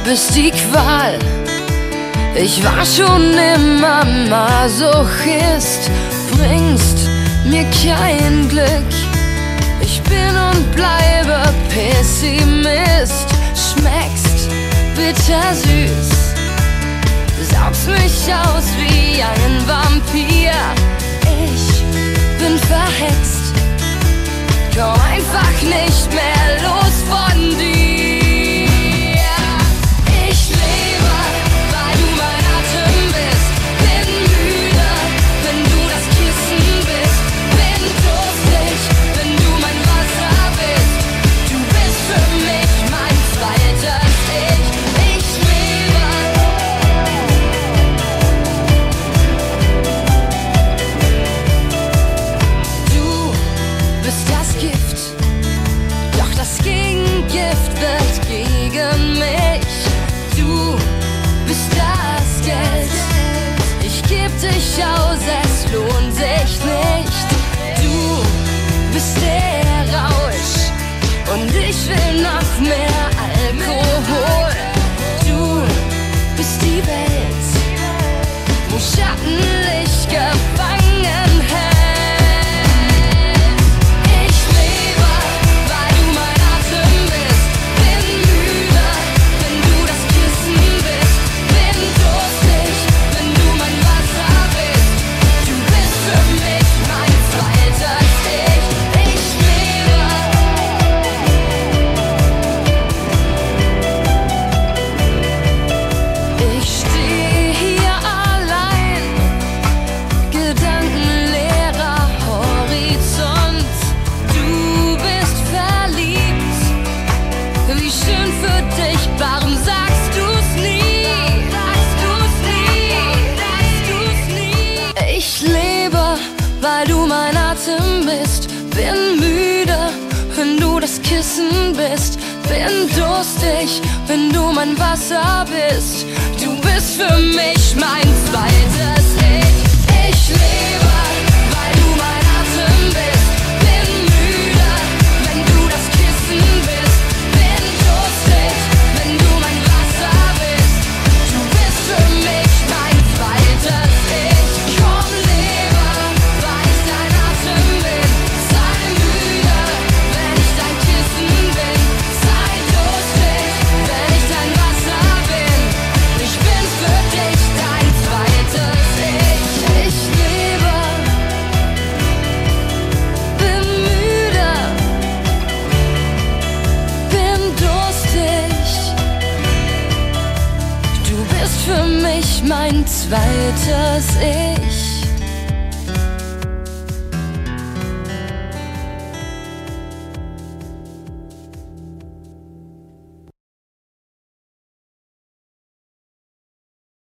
bist die Qual. Ich war schon immer Masochist, bringst mir kein Glück. Ich bin und bleibe Pessimist, schmeckst bittersüß, saugst mich aus wie ein Vampir. Ich bin verhext, komm einfach nicht mehr los von dir. Aus, es lohnt sich nicht. Du bist der Rausch und ich will noch mehr Alkohol. Du bist die Welt, wo Schattenlicht gefangen hält. Ich lebe, weil du mein Atem bist. Bin müde, wenn du das Kissen bist. Bin durstig, wenn du mein Wasser bist. Du bist für mich mein zweites Ich. Ich lebe. Ich stehe hier allein, gedankenleerer Horizont. Du bist verliebt, wie schön für dich, warum sagst du's nie? Sagst du's nie? Sagst du's nie? Ich lebe, weil du mein Atem bist. Bin müde, wenn du das Kissen bist. Bin durstig, wenn du mein Wasser bist. Du bist für mich mein zweites Ich. Ich lebe, weil du mein Atem bist. Bin müde, wenn du das Kissen bist. Bin durstig, wenn du mein Wasser bist. Du bist für mich mein zweites Ich. Komm, lebe, weil ich dein Atem bin. Sei müde, wenn ich dein Kissen bin. Sei durstig, wenn ich dein Wasser bin. Ich bin für dich dein zweites Ich. Ich lebe, bin müde, bin durstig. Du bist für mich mein zweites Ich.